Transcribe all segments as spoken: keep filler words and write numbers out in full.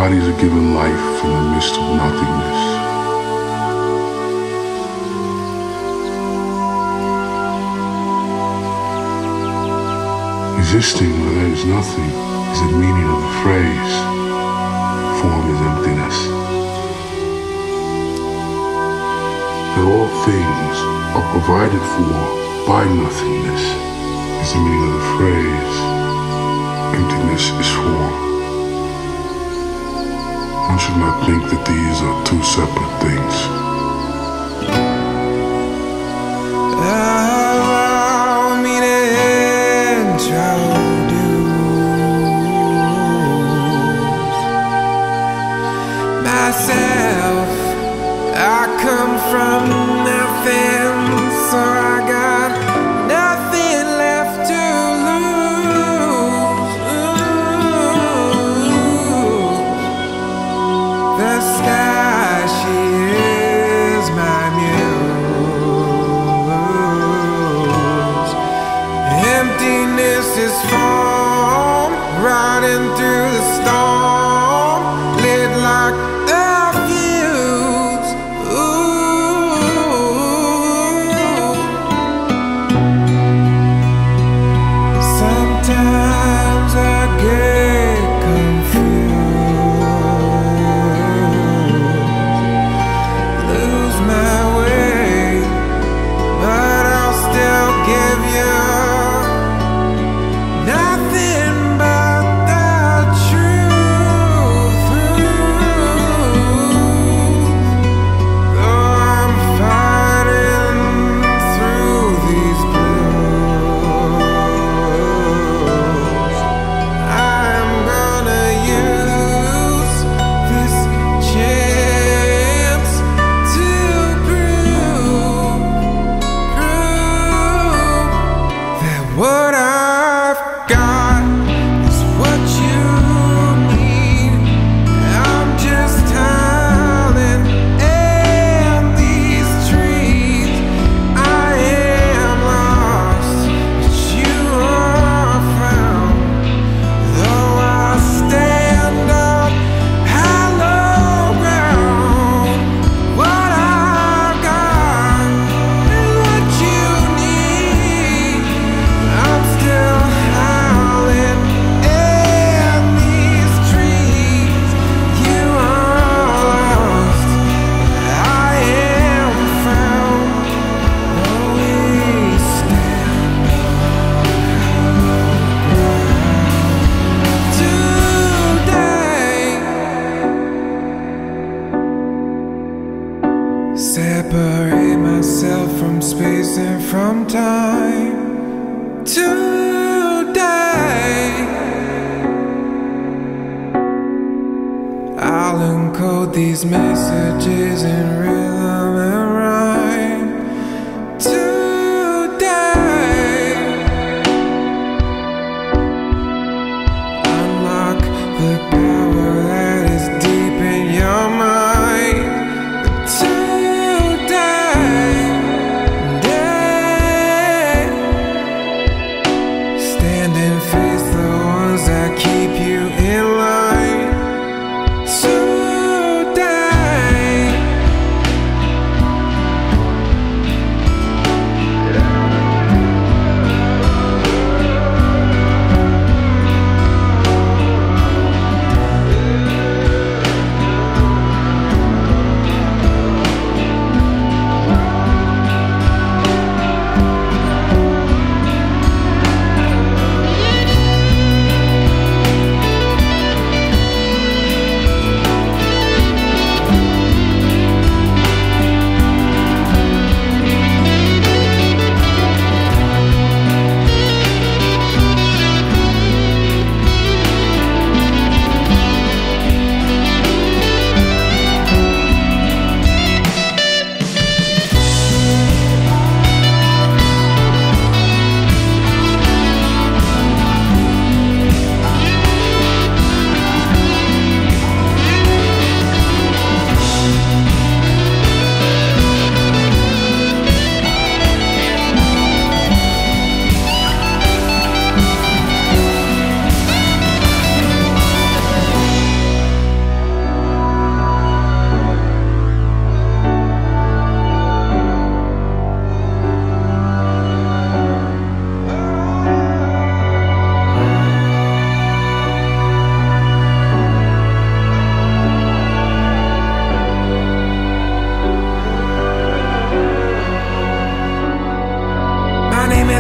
bodies are given life from the midst of nothingness. Existing where there is nothing is the meaning of the phrase. Form is emptiness. That all things are provided for by nothingness is the meaning of the phrase. Emptiness is form. One should not think that these are two separate things. Allow me to introduce myself. I come from nothing, so I got nothing left to lose. Ooh. The sky, she is my muse. Emptiness is form, riding through the storm, lit like a fuse. Ooh. Sometimes I get confused, lose my way, but I'll still give you nothing but the truth. Though I'm fighting through these blues, I'm gonna use this chance to prove, prove that what I've got is what you need. I'm just howling in these trees. I am lost, but you are found. Though I stand on hallowed ground, what I've got is what you need. I'm still howling in these trees. You are lost, I am found. Though we stand today, separate myself from space and from time. Today, I'll encode these messages in rhythm and rhyme. Today, unlock the power that is deep in your mind. Today, day, stand and face the ones that keep you in line. Today,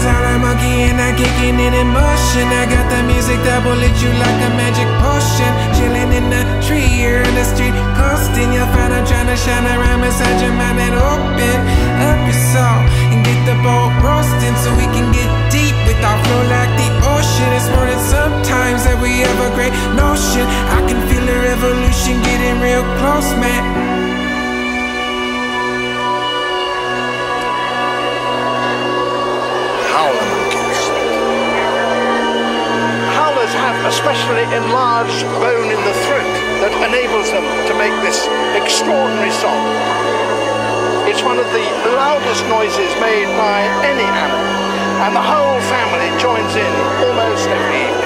as Howler Monkey and I'm kicking it in motion. I got the music that will hit you like a magic potion. Chilling in the tree here in the street, coasting. You'll find I'm trying to shine around beside your mind and open up your soul and get the boat roasting so we can get deep with our flow like the ocean. It's more than sometimes that we have a great notion. I can feel the revolution getting real close, man. Howler monkeys. Howlers have a specially enlarged bone in the throat that enables them to make this extraordinary song. It's one of the loudest noises made by any animal, and the whole family joins in almost every evening.